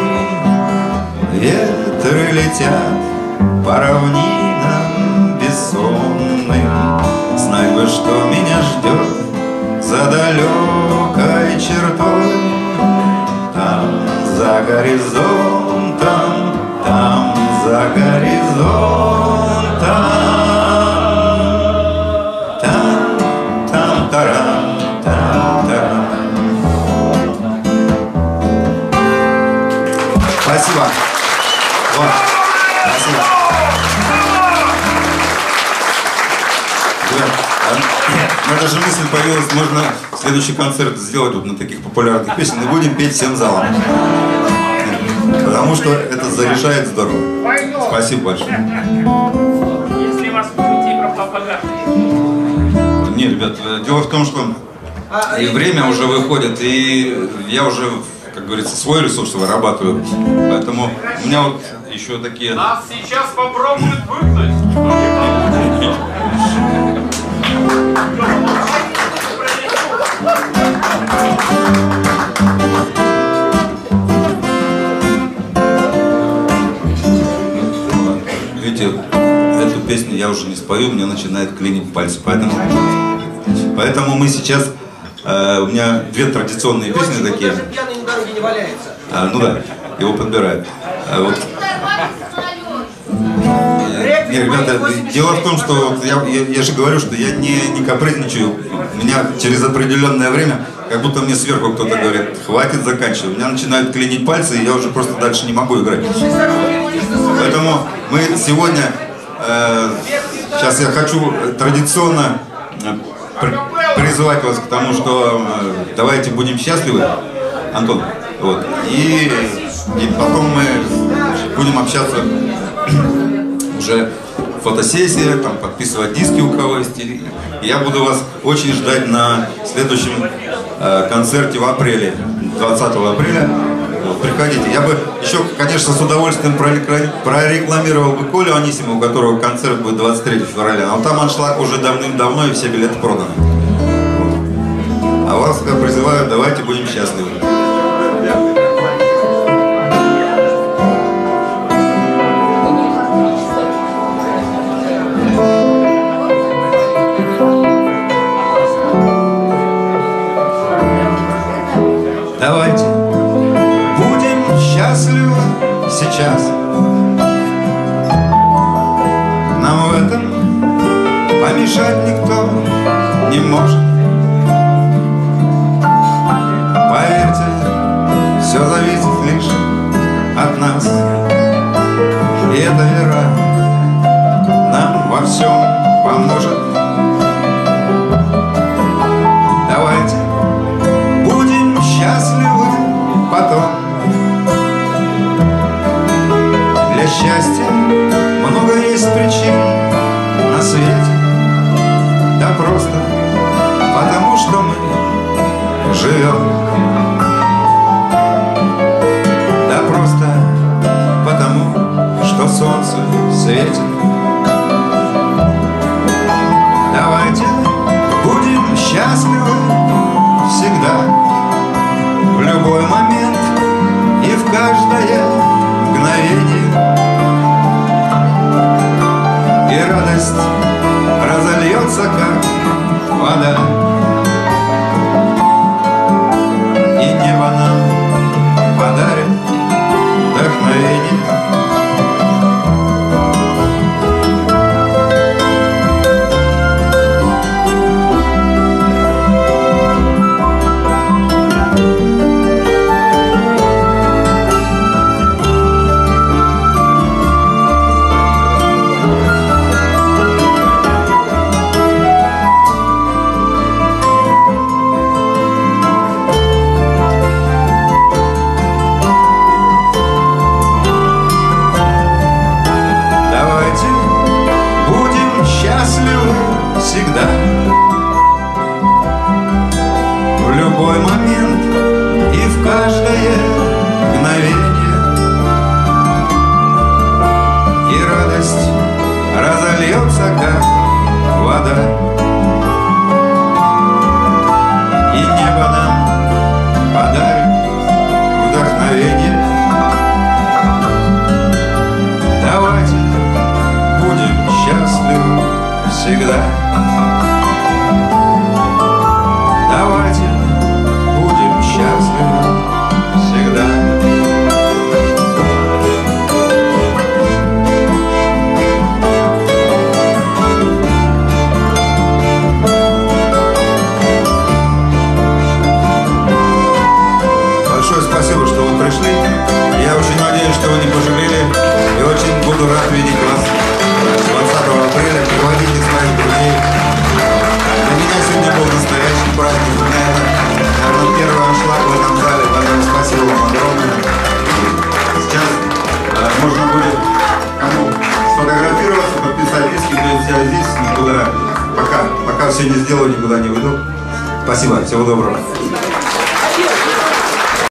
ветры летят по равнинам бессонным. Знай бы, что меня ждет за далекой чертой, там за горизонтом, там за горизонтом, Вот. Спасибо. У меня даже мысль появилась, можно следующий концерт сделать вот на таких популярных песен и будем петь всем залом. Потому что это заряжает здорово. Спасибо большое. Если вас по пути пропаганда. Нет, ребят, дело в том, что и время уже выходит, и я уже, как говорится, свой ресурс вырабатываю. Поэтому у меня вот еще такие... Нас сейчас попробуют выгнать. Видите, эту песню я уже не спою, мне начинает клинить пальцы. Поэтому мы сейчас... у меня две традиционные песни такие. Даже пьяный на дороге не валяется. Ну да, его подбирают. Вот. Нет, ребята, дело в том, что вот я же говорю, что я не капризничаю. Меня через определенное время, как будто мне сверху кто-то говорит, хватит, заканчивай. У меня начинают клинить пальцы, и я уже просто дальше не могу играть. Поэтому мы сегодня, сейчас я хочу традиционно призвать вас к тому, что давайте будем счастливы, Антон. Вот. И потом мы будем общаться уже фотосессия, там, подписывать диски у кого есть. И я буду вас очень ждать на следующем концерте в апреле, 20 апреля. Приходите. Я бы еще, конечно, с удовольствием прорекламировал бы Колю Анисимова, у которого концерт будет 23 февраля. Но там аншлаг уже давным-давно, и все билеты проданы. А вас я призываю, давайте будем счастливы. Давайте будем счастливы сейчас. Нам в этом помешать никто не может. Поверьте, все зависит лишь от нас. И эта вера нам во всем поможет. Давайте будем счастливы потом. Для счастья много есть причин на свете. Да просто потому, что мы живем. Да просто потому, что солнце светит. Давайте будем счастливы всегда, в любой момент и в каждое мгновение. И радость разольется, как вода, и небо нам подарит вдохновение. сегодня сделаю, никуда не уйду. Спасибо, всего доброго.